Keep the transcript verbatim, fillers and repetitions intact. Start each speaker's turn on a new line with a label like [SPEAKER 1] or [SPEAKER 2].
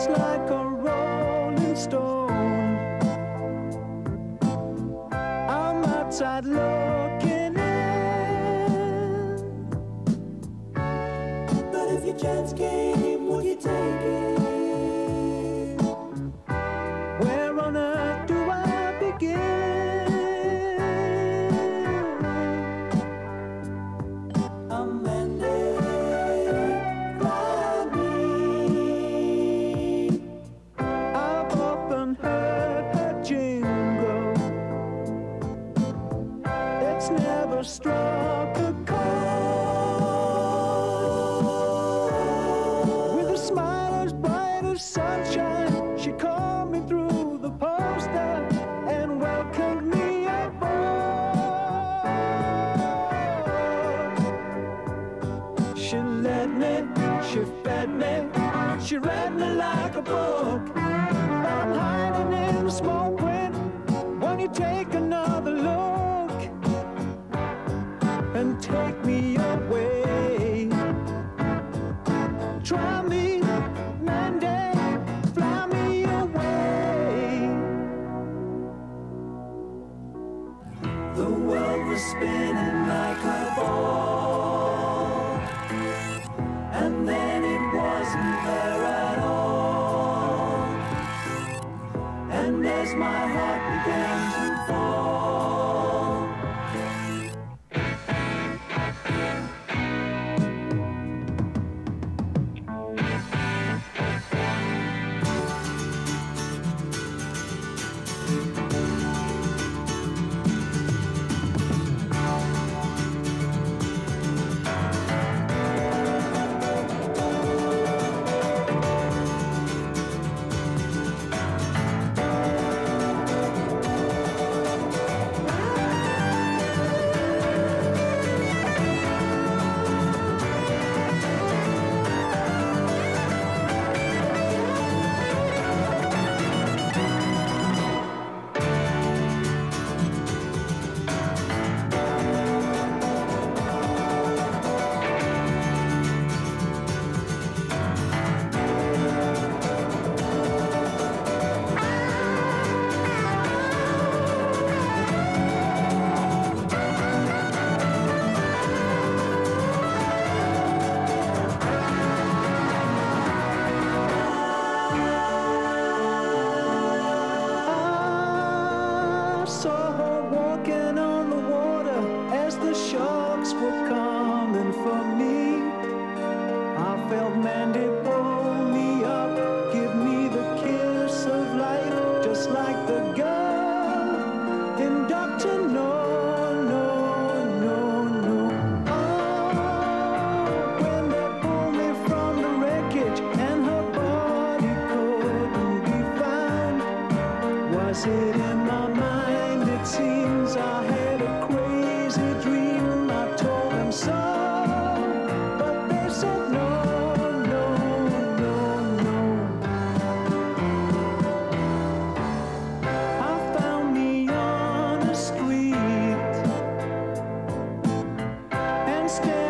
[SPEAKER 1] just like a rolling stone. I'm outside looking in, but if your chance came, would you take it? Where on earth do I begin? Amanda, fly me. I've often heard her jingle. It's never struck a chord. With a smile as bright as sunshine, she called me through the poster and welcomed me aboard. She led me, she fed me, she read me like a book. I'm hiding in the small print. When you take another look and take me away, try me, Mandy, fly me away. The world was spinning like a ball, and then it wasn't there at all. And as my heart began to fall, I saw her walking on the water as the sharks were coming for me. I felt Mandy pull me up, give me the kiss of life, just like the girl in Doctor No, no, no, no. Oh, when they pulled me from the wreckage and her body couldn't be found, was it in my mind? It seems I had a crazy dream. I told them so, but they said no, no, no, no. I found me on the street and stared